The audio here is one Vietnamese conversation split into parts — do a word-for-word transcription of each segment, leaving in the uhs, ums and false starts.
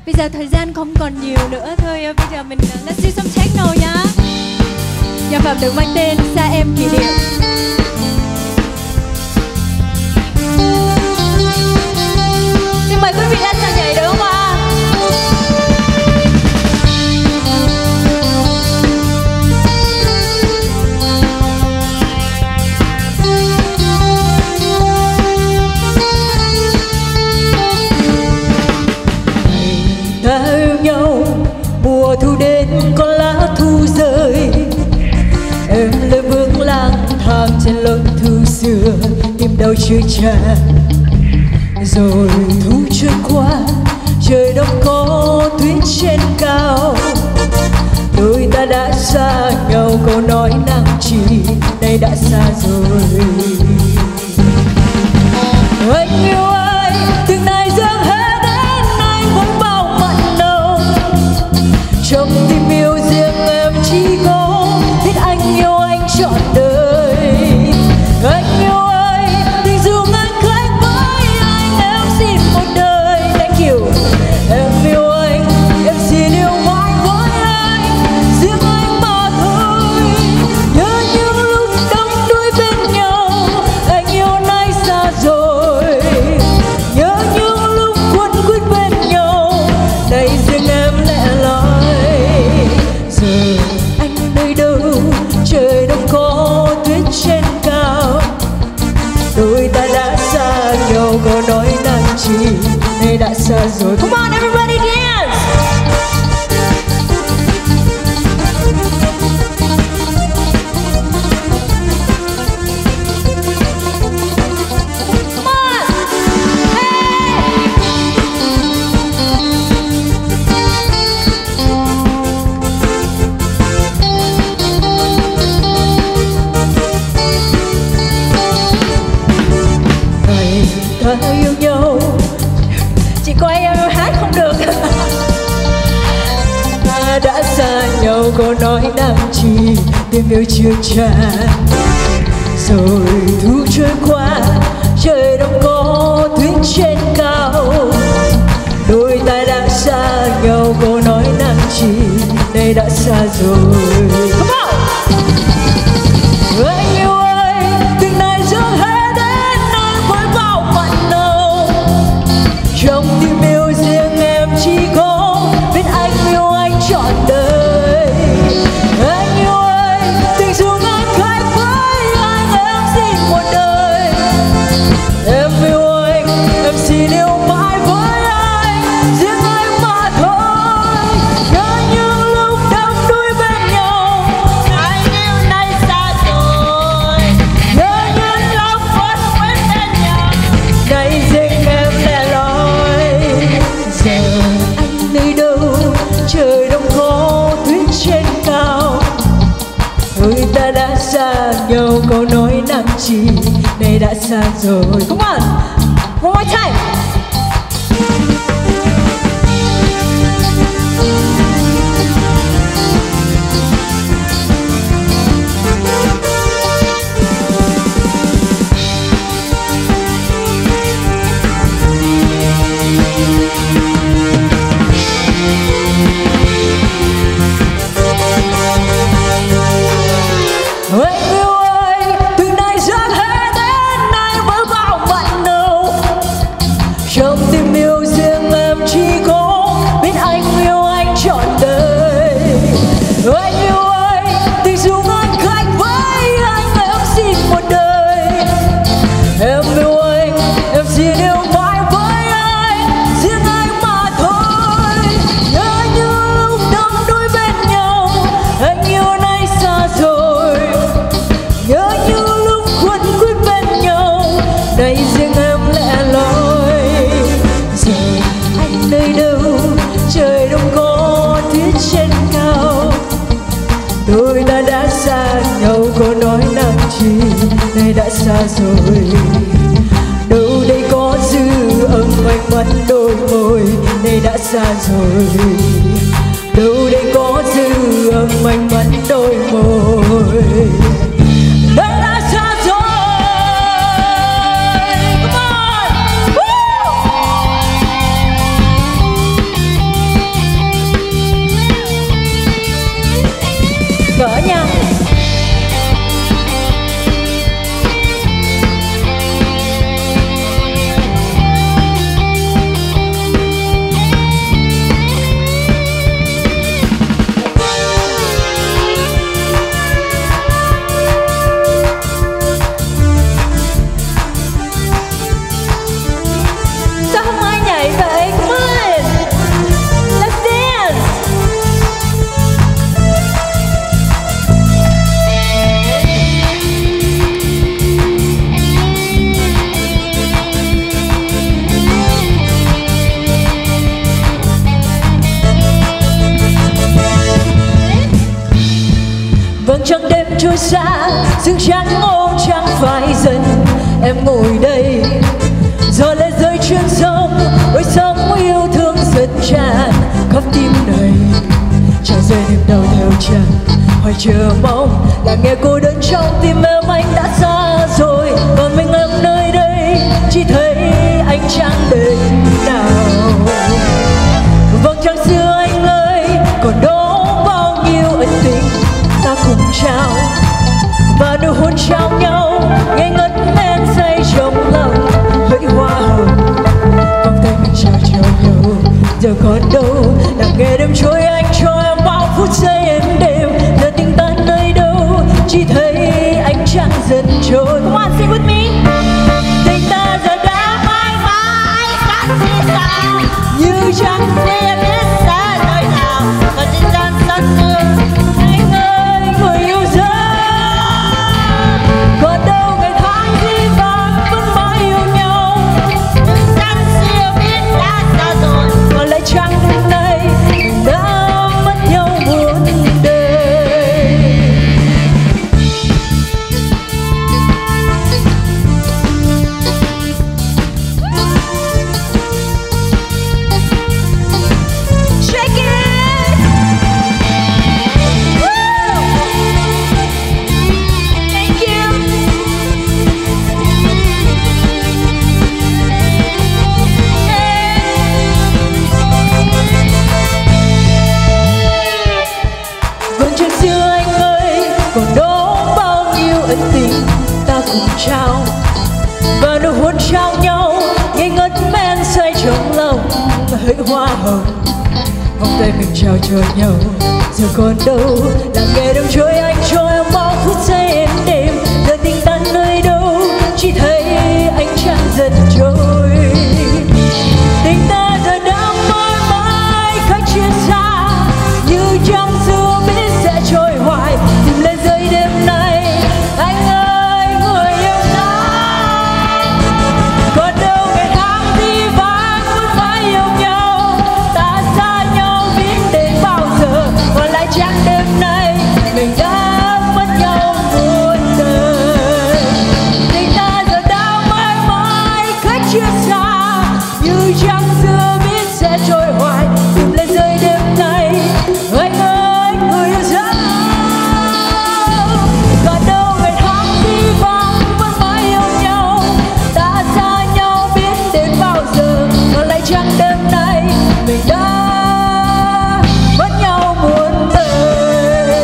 Bây giờ thời gian không còn nhiều nữa thôi. Bây giờ mình let's do some techno nhá. Nhạc phẩm được mang tên Xa Em Kỷ Niệm. Xin mời quý vị lên sàn nhảy được không ạ? Ta yêu nhau, mùa thu đến có lá thu rơi. Em lê bước lang thang trên lối thu xưa, tim đau chưa tràn. Rồi thu trôi qua, trời đông có tuyết trên cao. Đôi ta đã xa nhau, câu nói năng chỉ nay đã xa rồi. Anh yêu ơi, từng này dâng hết đến anh vẫn bao mặn nồng. Trong tim yêu riêng em chỉ có biết anh yêu anh trọn đời. Anh yêu ơi, tình dù ngang khác với anh, em xin một đời. Thank you. Em yêu anh, em xin yêu mãi với anh, riêng anh mà thôi. Nhớ những lúc đắm đuối bên nhau, anh yêu nay xa rồi. Nhớ những lúc quấn quýt bên nhau, nay riêng em lẻ loi. Giờ anh nơi đâu, trời đông có tuyết trên cao. Đôi ta đã xa nhau, có nói năng chi nay đã xa rồi. Come on everybody dance. Come on. Hey. Ngày ta yêu nhau, chỉ có em hát không được. Ta đã xa nhau, có nói năng chi tim yêu chưa tràn. Rồi thu trôi qua, trời đông có tuyết trên cao. Đôi ta đã xa nhau, có nói năng chi nay đã xa rồi. Come on. Anh yêu ơi, từng này dâng hết đến anh với bao mặn nồng. Trong tim yêu riêng em chỉ có biết anh yêu anh trọn đời. Anh yêu ơi, tình dù ngang khác với anh, em xin một đời. Em yêu anh, em xin yêu mãi với anh, riêng anh mà thôi. Nhớ những lúc đắm đuối bên nhau, anh yêu nay xa rồi. Nhớ những lúc quấn quýt bên nhau, nay riêng em lẻ loi. Giờ anh nơi đâu, trời đông có tuyết trên cao. Đôi ta đã xa nhau, câu nói năng chi nay đã xa rồi. Come on, one more time. Anh yêu ơi, từ nay dâng hết đến nay với bao mặn nồng. Trong tim yêu riêng em chỉ có biết anh yêu anh trọn đời. Anh yêu ơi, tình dù ngang khác với anh, em xin một đời. Em yêu anh, em xin yêu mãi với anh, riêng anh mà thôi. Nhớ những lúc đắm đuối bên nhau, anh yêu nay xa rồi. Nhớ những lúc quấn quýt bên nhau, nay riêng em lẻ loi. Giờ anh nơi đâu, trời đông có tuyết trên cao. Đôi ta đã xa nhau, có nói năng chi nay đã xa rồi. Đâu đây có dư âm vành mắt đôi môi, nay đã xa rồi. Đâu đây có dư âm vành mắt đôi môi, nay đã xa rồi. Come on. Woo! trăng đêm trôi xa, sương trắng ôm chẳng phải dần. Em ngồi đây gió lệ rơi trên sông, ôi sóng yêu thương dần tràn khắp tim này. Tràn rơi niềm đau theo chân, hoài chờ mong là nghe cô đơn trong tim em. Anh đã xa rồi, còn mình em nơi đây chỉ thấy anh chẳng đến nào. Vầng trăng xưa anh ơi, còn đó bao nhiêu ân tình ta cùng trao, và nụ hôn trao nhau ngây ngất men say trong lòng hỡi hoa hồng. Vòng tay mình trao cho nhau giờ còn đâu, đang nghe đêm trôi anh cho em bao phút giây êm đềm. Giờ tình ta nơi đâu, chỉ thấy anh chẳng dần trôi. Come on, sing with me. Tình ta giờ đã mãi mãi cách gì sao, như chẳng thể biết sẽ nơi nào. Và tình gian xa xưa anh ơi người yêu dấu, còn đâu ngày tháng gì vàng vẫn mãi yêu nhau. Nhưng gian xưa biết đã xa rồi, còn lại chẳng đêm nay đã mất nhau muôn đời. Shake it! Woo! Thank you! Vầng trăng xưa anh ơi, còn đó bao nhiêu ân tình ta cùng trao, và nụ hôn trao nhau ngây ngất men say trong lòng hỡi hoa hồng. Vòng tay mình trao cho nhau giờ còn đâu, là nghe đêm trôi anh cho em bao phút giây êm đềm. Giờ tình ta nơi đâu, chỉ thấy anh chẳng dần trôi. Tình ta giờ đã mãi mãi cách chia xa, như trăng xưa biết sẽ trôi hoài. Tìm lên rơi đêm nay anh ơi người yêu ta, còn đâu ngày tháng đi vắng vẫn phải yêu nhau. Ta xa nhau biết đến bao giờ, còn lại chắc đêm nay mình đã mất nhau muôn đời. Tình ta giờ đã mãi mãi cách chia xa, như trăng xưa biết sẽ trôi hoài. Tìm lên rơi đêm nay anh ơi người yêu dấu, còn đâu ngày tháng đi vắng vẫn mãi yêu nhau. Ta xa nhau biết đến bao giờ, còn lại chẳng đêm nay mình đã mất nhau muôn đời.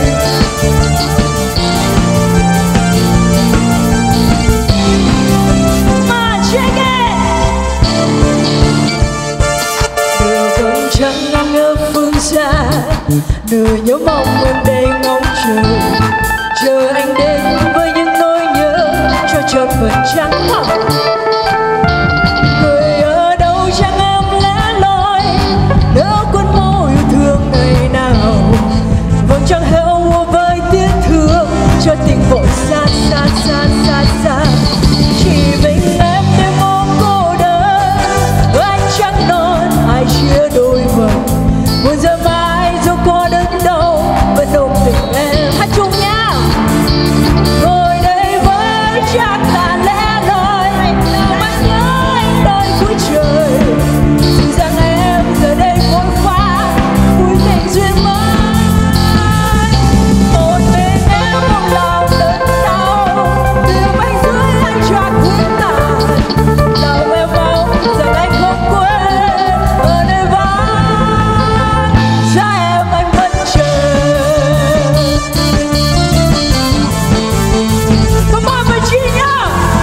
Mà check it! Nửa vầng trăng ngang ở phương xa, nửa nhớ mong em đây ngóng chờ. Chờ anh đến với những nỗi nhớ cho chợt phần trắng hồng. Người ở đâu chẳng em lẻ loi, đỡ cuốn máu yêu thương ngày nào. Vầng trăng heo mua với tiếc thương cho tình vội xa xa xa xa xa. Chỉ mình em đêm ôm cô đơn, anh trắng non ai chia đôi vầng. Buồn giờ mai dẫu có đớn đau vẫn ôm tình em. Hát chung nhá. Ngồi đây với chắc là lẽ loi, vẫn nhớ anh đợi cuối trời. Dù rằng em giờ đây vội pha cuối tình duyên mới. Một mình em trong lòng đớn đau, từ bên dưới anh cho cuốn tàn. Lòng em mong rằng anh không quên ở nơi vắng xa em anh vẫn chờ. Come on Virginia!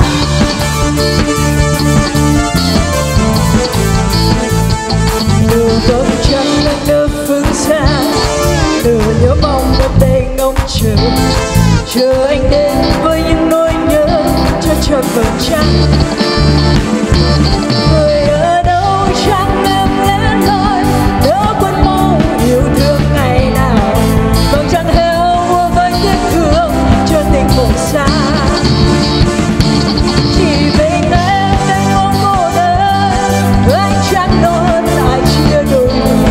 Nửa vầng trăng đang ở phương xa, nửa nhớ mong em đây ngóng chờ. Chờ anh đến với những nỗi nhớ cho chợt vầng trăng. Người ở đâu chẳng em lẻ loi, đỡ quên máu yêu thương ngày nào. Vầng trăng heo mua với tiếc thương cho tình vội xa. Chỉ mình em đang ôm cô đơn, anh chẳng nói ai chia đôi.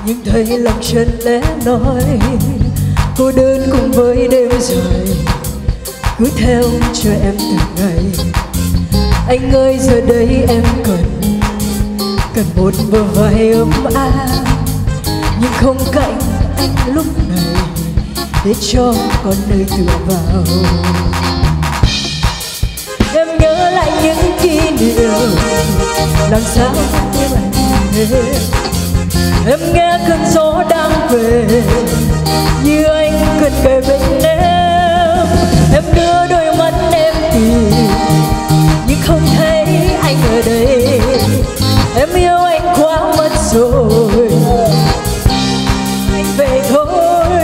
nhưng thấy lòng chân lẽ nói cô đơn cùng với đêm dài, cứ theo chờ em từng ngày. Anh ơi giờ đây em cần cần một bờ vai ấm áp, nhưng không cạnh anh lúc này để cho con nơi tựa vào. Em nhớ lại những kỷ niệm, làm sao tim anh thế. Em nghe cơn gió đang về, như anh cần kề bên em. Em đưa đôi mắt em tìm, nhưng không thấy anh ở đây. Em yêu anh quá mất rồi, anh về thôi.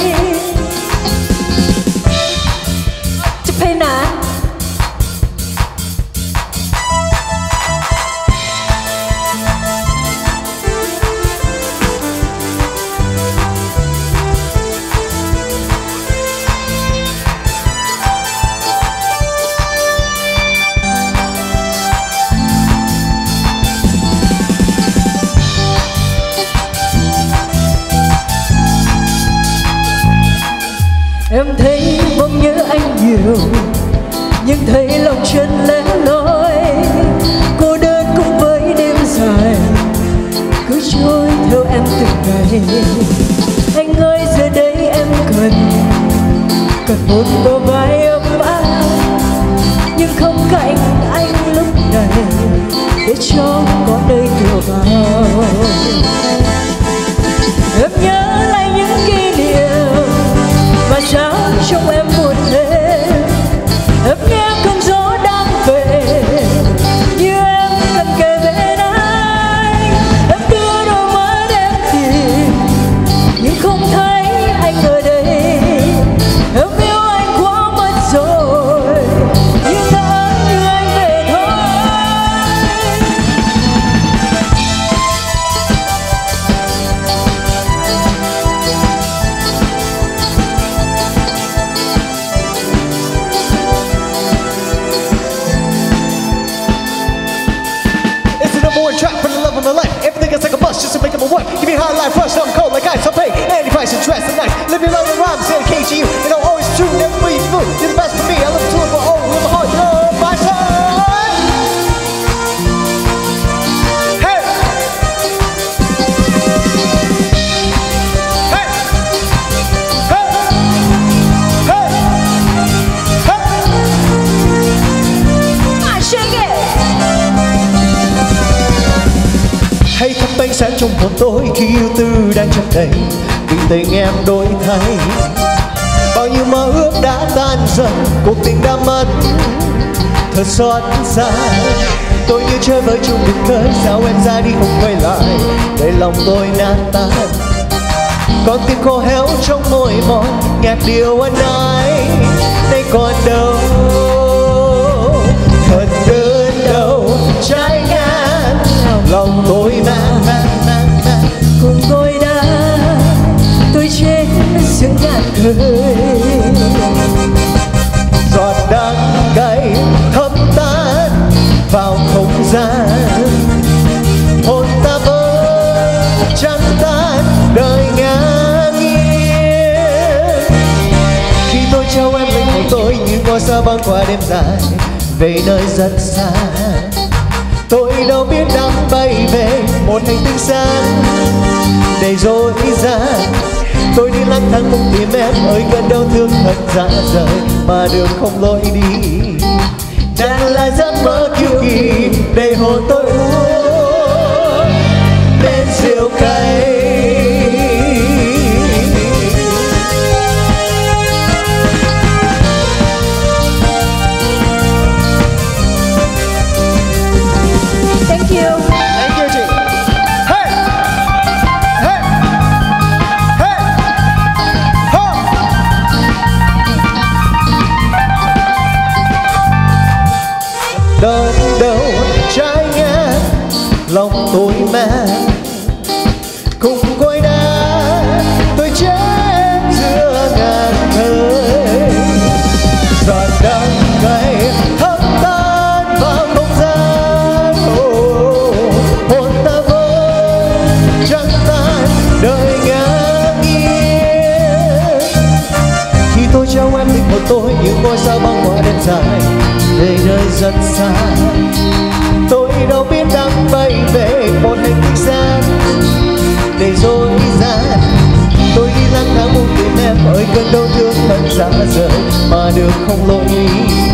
Chụp hình à? Em thấy mong nhớ anh nhiều, nhưng thấy lòng chân lẻ loi. Cô đơn cùng với đêm dài, cứ trôi theo em từng ngày. Anh ơi giờ đây em cần cần một bờ vai ấm áp, nhưng không cạnh anh lúc này để cho có nơi tựa vào. Em nhớ lại những kỷ niệm mà sao trong em buồn thêm. Em nghe cơn gió đang về, như em cần kề bên anh. Em đưa đôi mắt em tìm, nhưng không thấy anh ở đây. Em yêu anh quá mất rồi, nhưng đã như anh về thôi. Track for the love of my life. Everything is like a bus just to make them work. Give me high life rush, I'm cold like ice. I'll pay any price and dress the night. Live your life with rhymes, dedicate to you. And I'll always true, never breathe through. You're the best for me, I love to live for all. Live a heart, you're my son. Hey! Hey! Hey! Hey! Hey! I shake it. Hãy thắp ánh sáng trong hồn tôi khi yêu tư đang chất đầy, vì tình em đổi thay. Bao nhiêu mơ ước đã tan dần, cuộc tình đã mất, thật xót xa. Tôi như chơi với chung cuộc đời, sao em ra đi không quay lại, để lòng tôi nát tan. Con tim khô héo trong môi mòn, nhạc điệu anh ái nay còn đâu. Thật đơn đầu trái ngang, lòng tôi mang mang mang mang. Cùng tôi đã tôi chết giữa ngàn cười. Giọt đắng cay thấm tan vào không gian, hồn ta vỡ trắng tan đời ngang nghiêng. Khi tôi trao em linh hồn tôi như ngôi sao băng qua đêm dài, về nơi rất xa. Tôi đâu biết đang bay về một hành tinh sáng đầy dối gian. Tôi đi lang thang không tìm em, ơi cơn đau thương thật dạ rời mà đường không lối đi. Đang là giấc mơ kiêu kỳ để hồn tôi uống bên rượu cay. Thank you. Thank you chị. Hey! Hey! Hey! Ho! Đơn đầu trái ngang, lòng tôi mang cùng cối đá, tôi chết giữa ngàn thời. Giọt đắng cay thấm tan vào không gian, hồn ta vỡ trắng tan đời ngang nghiêng. Khi tôi trao em tình một tôi như ngôi sao băng qua đêm dài về nơi rất xa. Tôi đâu biết đang bay về một hành tinh xa để dối gian. Tôi đi lang thang buông tìm em ơi cơn đau thương vẫn dã rời mà được không lỗi ý.